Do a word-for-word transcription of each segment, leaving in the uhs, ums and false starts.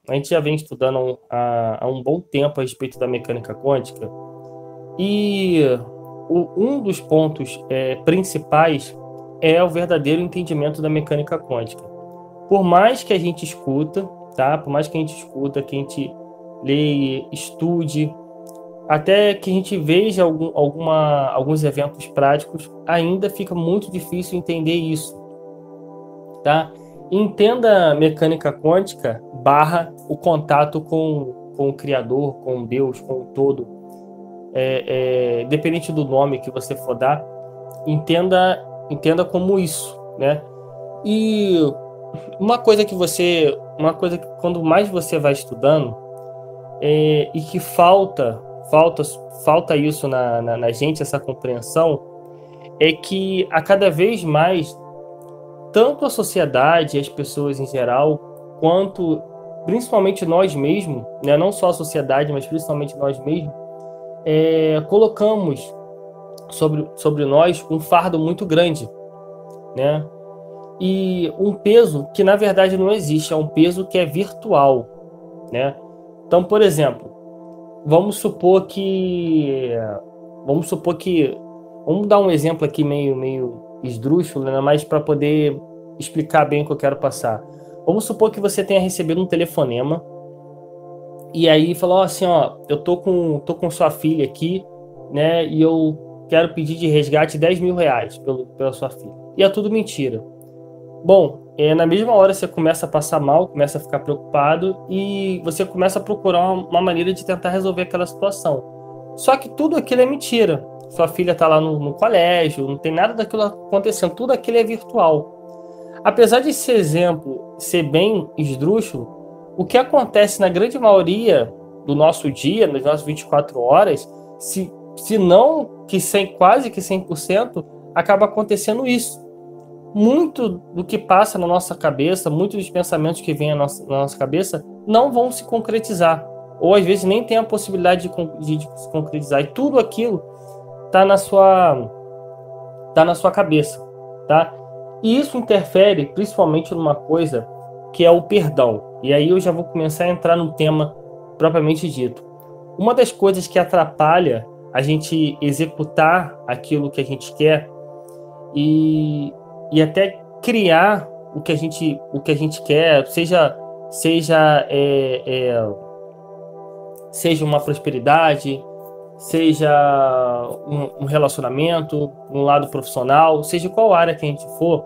a gente já vem estudando há, há um bom tempo a respeito da mecânica quântica, e o, um dos pontos é, principais é o verdadeiro entendimento da mecânica quântica. Por mais que a gente escuta, tá? Por mais que a gente escuta, que a gente leia, estude, até que a gente veja algum, alguma, alguns eventos práticos, ainda fica muito difícil entender isso, tá? Entenda a mecânica quântica barra o contato com, com o Criador, com Deus, com o todo. É, é, dependente do nome que você for dar, entenda, entenda como isso, né? E uma coisa que você, uma coisa que quando mais você vai estudando é, e que falta, falta, falta isso na, na, na gente, essa compreensão, é que a cada vez mais tanto a sociedade, as pessoas em geral, quanto principalmente nós mesmos, né? Não só a sociedade, mas principalmente nós mesmos, é, colocamos sobre, sobre nós um fardo muito grande, né? E um peso que na verdade não existe, é um peso que é virtual, né? Então, por exemplo, vamos supor que vamos supor que vamos dar um exemplo aqui meio meio esdrúxulo, né? Mas para poder explicar bem o que eu quero passar. Vamos supor que você tenha recebido um telefonema e aí falou assim, ó, eu tô com tô com sua filha aqui, né? E eu quero pedir de resgate dez mil reais pelo, pela sua filha. E é tudo mentira. Bom, é, na mesma hora você começa a passar mal, começa a ficar preocupado e você começa a procurar uma, uma maneira de tentar resolver aquela situação. Só que tudo aquilo é mentira. Sua filha está lá no, no colégio, não tem nada daquilo acontecendo, tudo aquilo é virtual. Apesar de esse exemplo ser bem esdrúxulo, o que acontece na grande maioria do nosso dia, nas nossas vinte e quatro horas, se, se não que cem, quase que cem por cento, acaba acontecendo isso. Muito do que passa na nossa cabeça, muitos dos pensamentos que vêm à nossa, na nossa cabeça não vão se concretizar. Ou às vezes nem tem a possibilidade de, de, de se concretizar. E tudo aquilo está na sua, tá na sua cabeça, tá? E isso interfere principalmente numa coisa que é o perdão. E aí eu já vou começar a entrar no tema propriamente dito. Uma das coisas que atrapalha a gente executar aquilo que a gente quer e e até criar o que a gente, o que a gente quer, seja, seja, é, é, seja uma prosperidade, seja um, um relacionamento, um lado profissional, seja qual área que a gente for,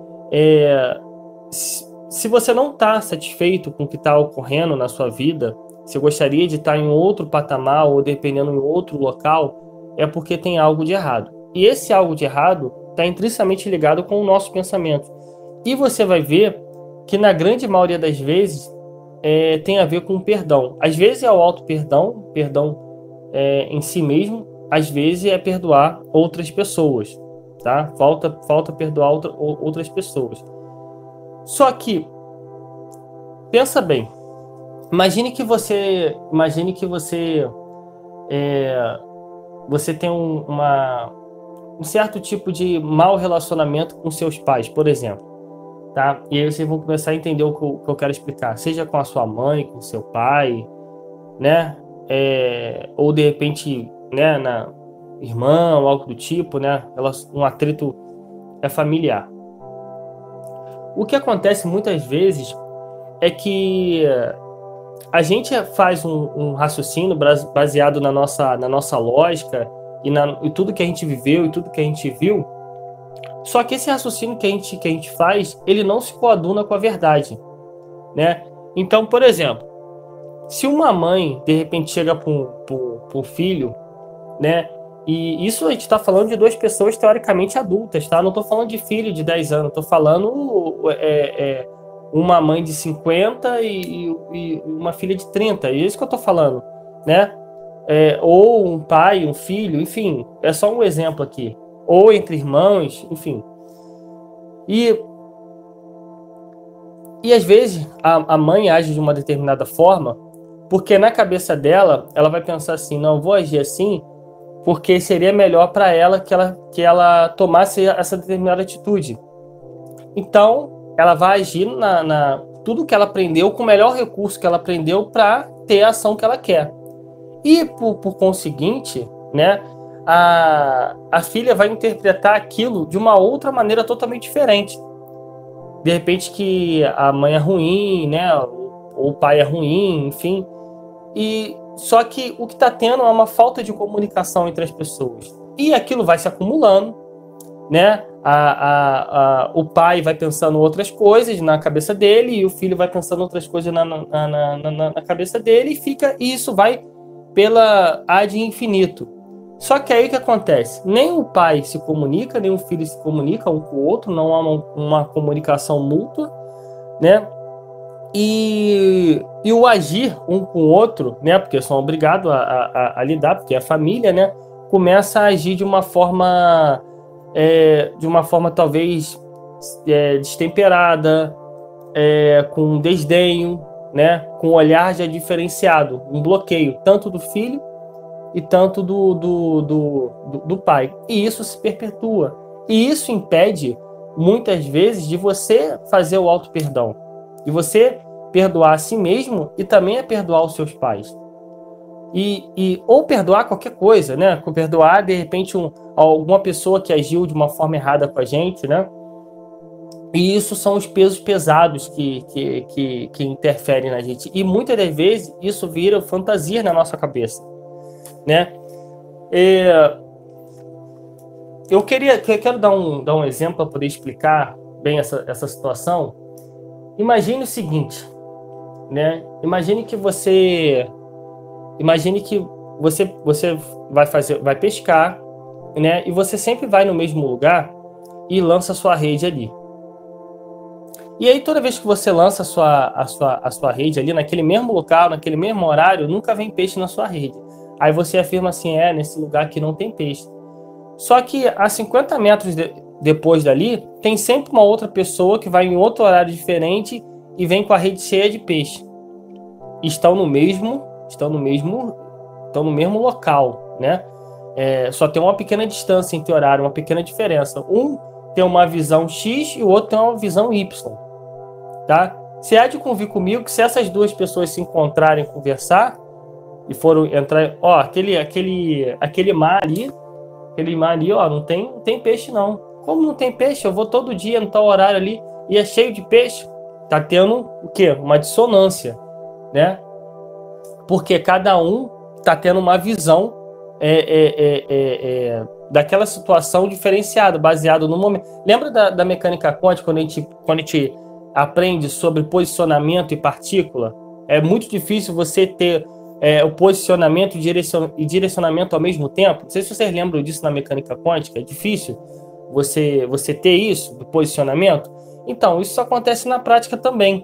é, se você não está satisfeito com o que está ocorrendo na sua vida, se gostaria de estar em outro patamar ou dependendo em outro local, é porque tem algo de errado. E esse algo de errado está intrinsecamente ligado com o nosso pensamento. E você vai ver que na grande maioria das vezes é, tem a ver com o perdão. Às vezes é o auto-perdão, perdão é, em si mesmo, às vezes é perdoar outras pessoas, tá? Falta, falta perdoar outra, outras pessoas. Só que, pensa bem, imagine que você, imagine que você, é, você tem um, uma um certo tipo de mau relacionamento com seus pais, por exemplo, tá? E aí vocês vão começar a entender o que eu, que eu quero explicar, seja com a sua mãe, com o seu pai, né? É, ou de repente, né, na irmã ou algo do tipo, né? Um atrito é familiar. O que acontece muitas vezes é que a gente faz um, um raciocínio baseado na nossa, na nossa lógica E, na, e tudo que a gente viveu e tudo que a gente viu, só que esse raciocínio que a gente, que a gente faz, ele não se coaduna com a verdade, né? Então, por exemplo, se uma mãe, de repente, chega para um filho, né? E isso a gente está falando de duas pessoas teoricamente adultas, tá? Não estou falando de filho de dez anos, estou falando é, é, uma mãe de cinquenta e, e uma filha de trinta, é isso que eu estou falando, né? É, ou um pai, um filho, enfim, é só um exemplo aqui. Ou entre irmãos, enfim. E, e às vezes a, a mãe age de uma determinada forma, porque na cabeça dela, ela vai pensar assim, não, vou agir assim, porque seria melhor para ela que ela, que ela tomasse essa determinada atitude. Então, ela vai agir na, na tudo que ela aprendeu, com o melhor recurso que ela aprendeu para ter a ação que ela quer. E, por, por conseguinte, né, a, a filha vai interpretar aquilo de uma outra maneira totalmente diferente. De repente que a mãe é ruim, né, ou o pai é ruim, enfim. E, só que o que está tendo é uma falta de comunicação entre as pessoas. E aquilo vai se acumulando, né? A, a, a, o pai vai pensando outras coisas na cabeça dele e o filho vai pensando outras coisas na, na, na, na, na cabeça dele e, fica, e isso vai pela ad infinito. Só que aí o que acontece? Nem o pai se comunica, nem o filho se comunica um com o outro, não há uma, uma comunicação mútua, né? E, e o agir um com o outro, né? Porque são obrigados a, a, a lidar, porque é a família, né? Começa a agir de uma forma, é, de uma forma talvez é, destemperada, é, com desdenho, né? Com um olhar já diferenciado, um bloqueio, tanto do filho e tanto do, do, do, do, do pai. E isso se perpetua. E isso impede, muitas vezes, de você fazer o auto-perdão. De você perdoar a si mesmo e também a perdoar os seus pais. E, e, ou perdoar qualquer coisa, né? Perdoar, de repente, um, alguma pessoa que agiu de uma forma errada com a gente, né? E isso são os pesos pesados que, que, que, que interferem na gente. E muitas das vezes isso vira fantasia na nossa cabeça, né? É, eu queria, eu quero dar um, dar um exemplo para poder explicar bem essa, essa situação. Imagine o seguinte, né? Imagine que você, imagine que você, você vai fazer, vai pescar, né? E você sempre vai no mesmo lugar e lança a sua rede ali. E aí toda vez que você lança a sua, a sua, a sua rede ali naquele mesmo local, naquele mesmo horário, nunca vem peixe na sua rede. Aí você afirma assim, é, nesse lugar aqui não tem peixe. Só que a cinquenta metros de, depois dali, tem sempre uma outra pessoa que vai em outro horário diferente e vem com a rede cheia de peixe. Estão no mesmo, estão no mesmo, estão no mesmo local, né? É, só tem uma pequena distância entre horário, uma pequena diferença. Um tem uma visão X e o outro tem uma visão Y, tá? Você há de convir comigo que se essas duas pessoas se encontrarem, conversar e foram entrar, ó, aquele, aquele, aquele mar ali, aquele mar ali, ó, não tem, não tem peixe não. Como não tem peixe? Eu vou todo dia no tal horário ali e é cheio de peixe. Tá tendo o quê? Uma dissonância, né? Porque cada um tá tendo uma visão é, é, é, é, é, daquela situação diferenciada, baseado no momento. Lembra da, da mecânica quântica, quando a gente, quando a gente aprende sobre posicionamento e partícula? É muito difícil você ter é, o posicionamento e, direcion, e direcionamento ao mesmo tempo. Não sei se vocês lembram disso na mecânica quântica. É difícil você, você ter isso, do posicionamento. Então, isso acontece na prática também.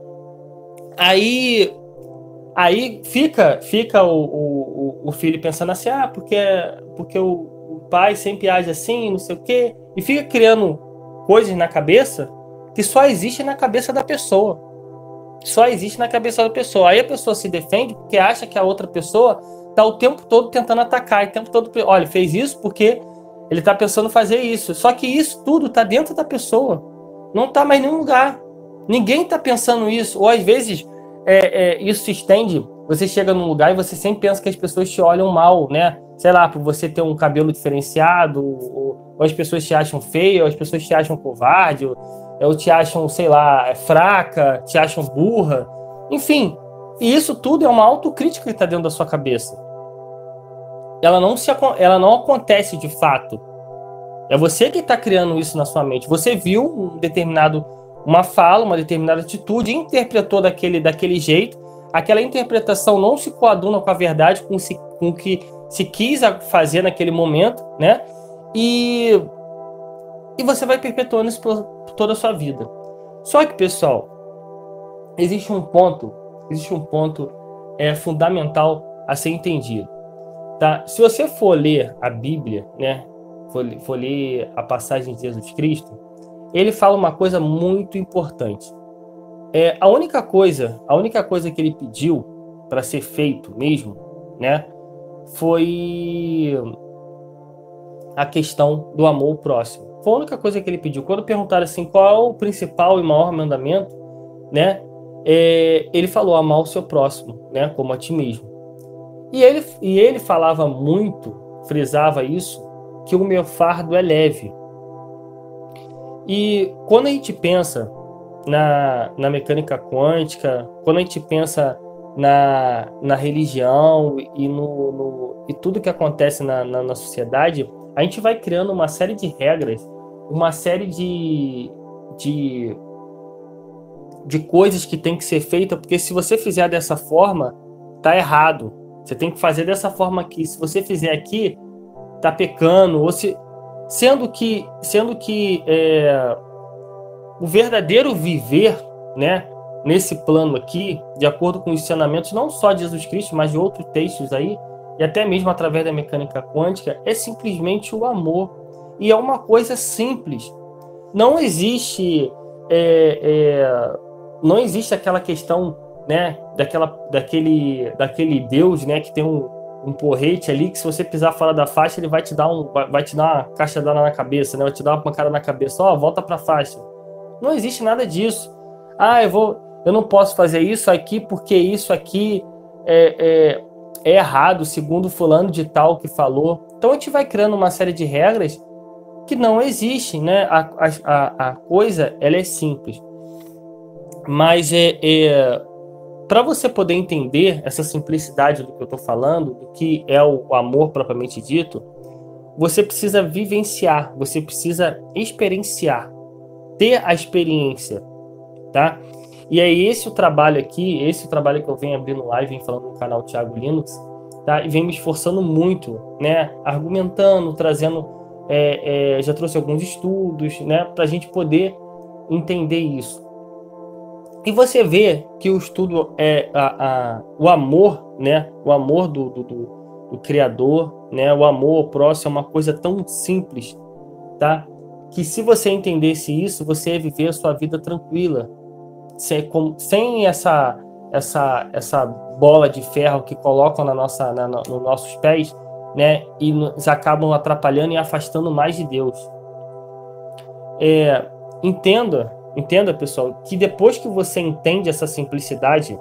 Aí, aí fica, fica o, o, o filho pensando assim, ah, porque, porque o, o pai sempre age assim, não sei o quê, e fica criando coisas na cabeça que só existem na cabeça da pessoa. Só existe na cabeça da pessoa. Aí a pessoa se defende porque acha que a outra pessoa está o tempo todo tentando atacar, o tempo todo, olha, fez isso porque ele está pensando fazer isso. Só que isso tudo está dentro da pessoa. Não está mais em nenhum lugar. Ninguém está pensando isso. Ou às vezes é, é, isso se estende. Você chega num lugar e você sempre pensa que as pessoas te olham mal, né? Sei lá, por você ter um cabelo diferenciado, ou, ou as pessoas te acham feio, ou as pessoas te acham covarde, ou, ou te acham, sei lá, fraca, te acham burra. Enfim, e isso tudo é uma autocrítica que está dentro da sua cabeça. Ela não, se, ela não acontece de fato. É você que está criando isso na sua mente. Você viu um determinado, uma fala, uma determinada atitude, interpretou daquele, daquele jeito. Aquela interpretação não se coaduna com a verdade, com, se, com o que se quis fazer naquele momento, né? E, e você vai perpetuando isso por, por toda a sua vida. Só que, pessoal, existe um ponto, existe um ponto é, fundamental a ser entendido. Tá? Se você for ler a Bíblia, né? For, for ler a passagem de Jesus Cristo, ele fala uma coisa muito importante. É, a única coisa, a única coisa que ele pediu para ser feito mesmo, né, foi a questão do amor ao próximo. Foi a única coisa que ele pediu. Quando perguntaram assim, qual é o principal e maior mandamento, né, é, ele falou amar o seu próximo, né, como a ti mesmo. E ele, e ele falava muito, frisava isso, que o meu fardo é leve. E quando a gente pensa na, na mecânica quântica, quando a gente pensa na, na religião e, no, no, e tudo que acontece na, na, na sociedade, a gente vai criando uma série de regras, uma série de, de, de coisas que tem que ser feita, porque se você fizer dessa forma, tá errado. Você tem que fazer dessa forma aqui. Se você fizer aqui, tá pecando. Ou se, sendo que, sendo que é, o verdadeiro viver, né, nesse plano aqui, de acordo com os ensinamentos não só de Jesus Cristo, mas de outros textos aí, e até mesmo através da mecânica quântica, é simplesmente o amor. E é uma coisa simples. Não existe, é, é, não existe aquela questão, né, daquela, daquele, daquele Deus, né, que tem um, um porrete ali, que se você pisar fora da faixa, ele vai te dar, um, vai te dar uma cachadada na cabeça, né, vai te dar uma cara na cabeça, ó, oh, volta para a faixa. Não existe nada disso. Ah, eu, vou, eu não posso fazer isso aqui porque isso aqui é, é, é errado, segundo fulano de tal que falou. Então a gente vai criando uma série de regras que não existem, né? A, a, a coisa, ela é simples. Mas é, é para você poder entender essa simplicidade do que eu estou falando, do que é o, o amor propriamente dito, você precisa vivenciar, você precisa experienciar, ter a experiência, tá? E é esse o trabalho aqui, esse o trabalho que eu venho abrindo live, venho falando no canal Thiago Linux, tá? E venho me esforçando muito, né? Argumentando, trazendo, é, é, já trouxe alguns estudos, né? Para a gente poder entender isso. E você vê que o estudo é a, a, o amor, né? O amor do, do, do, do Criador, né? O amor ao próximo é uma coisa tão simples, tá? Que se você entendesse isso, você ia viver a sua vida tranquila, sem, com, sem essa, essa, essa bola de ferro que colocam na nossa, na, nos nossos pés, né? E nos acabam atrapalhando e afastando mais de Deus. É, entenda, entenda, pessoal, que depois que você entende essa simplicidade,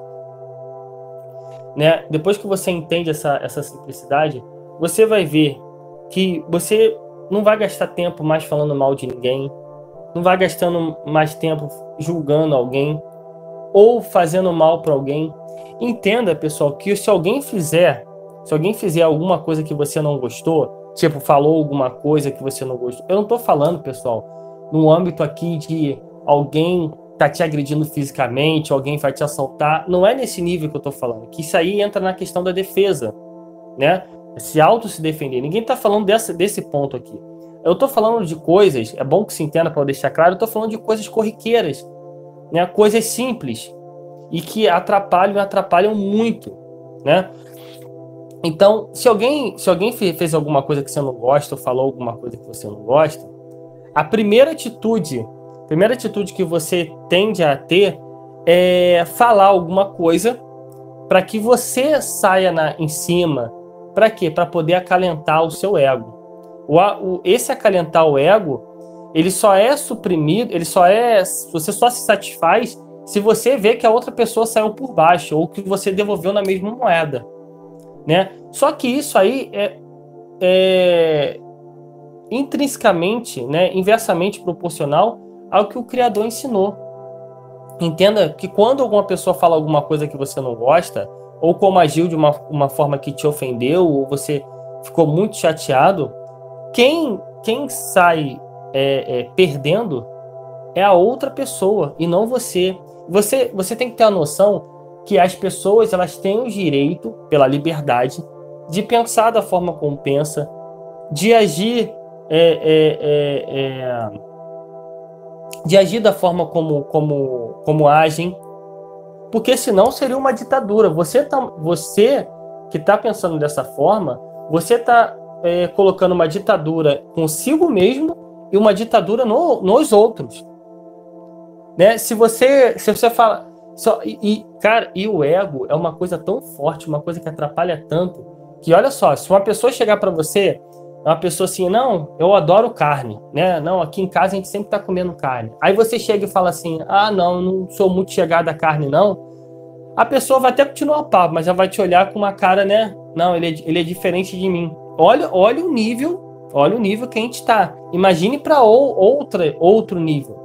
né? Depois que você entende essa, essa simplicidade, você vai ver que você não vai gastar tempo mais falando mal de ninguém, não vai gastando mais tempo julgando alguém ou fazendo mal para alguém. Entenda, pessoal, que se alguém fizer, se alguém fizer alguma coisa que você não gostou, tipo, falou alguma coisa que você não gostou, eu não tô falando, pessoal, no âmbito aqui de alguém tá te agredindo fisicamente, alguém vai te assaltar, não é nesse nível que eu tô falando, que isso aí entra na questão da defesa, né? Se auto se defender. Ninguém tá falando dessa, desse ponto aqui. Eu tô falando de coisas, é bom que se entenda para eu deixar claro, eu tô falando de coisas corriqueiras, né? Coisas simples e que atrapalham e atrapalham muito, né? Então, se alguém, se alguém fez alguma coisa que você não gosta ou falou alguma coisa que você não gosta, a primeira atitude, a primeira atitude que você tende a ter é falar alguma coisa para que você saia na, em cima. Para quê? Para poder acalentar o seu ego. O, o, esse acalentar o ego, ele só é suprimido, ele só é, você só se satisfaz se você vê que a outra pessoa saiu por baixo ou que você devolveu na mesma moeda, né? Só que isso aí é, é intrinsecamente, né, inversamente proporcional ao que o Criador ensinou. Entenda que quando alguma pessoa fala alguma coisa que você não gosta, ou como agiu de uma, uma forma que te ofendeu, ou você ficou muito chateado, quem, quem sai é, é, perdendo é a outra pessoa e não você. Você, você tem que ter a noção que as pessoas elas têm o direito, pela liberdade, de pensar da forma como pensa, de agir, é, é, é, é, de agir da forma como, como, como agem, porque senão seria uma ditadura. Você, tá, você que está pensando dessa forma, você está é, colocando uma ditadura consigo mesmo e uma ditadura no, nos outros. Né? Se você, se você fala... Só, e, cara, e o ego é uma coisa tão forte, uma coisa que atrapalha tanto, que olha só, se uma pessoa chegar para você É uma pessoa assim, não, eu adoro carne, né? Não, aqui em casa a gente sempre tá comendo carne. Aí você chega e fala assim, ah, não, não sou muito chegado à carne, não. A pessoa vai até continuar o papo, mas já vai te olhar com uma cara, né? Não, ele é, ele é diferente de mim. Olha, olha o nível, olha o nível que a gente tá. Imagine para outra, outro nível.